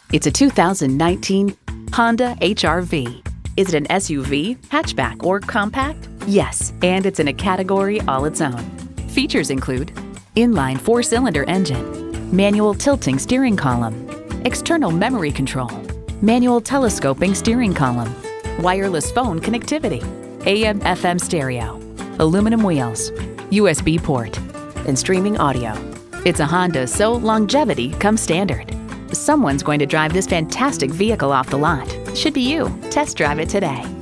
It's a 2019 Honda HR-V. Is it an SUV, hatchback, or compact? Yes, and it's in a category all its own. Features include inline 4-cylinder engine, manual tilting steering column, external memory control, manual telescoping steering column, wireless phone connectivity, AM/FM stereo, aluminum wheels, USB port, and streaming audio. It's a Honda, so longevity comes standard. Someone's going to drive this fantastic vehicle off the lot. Should be you. Test drive it today.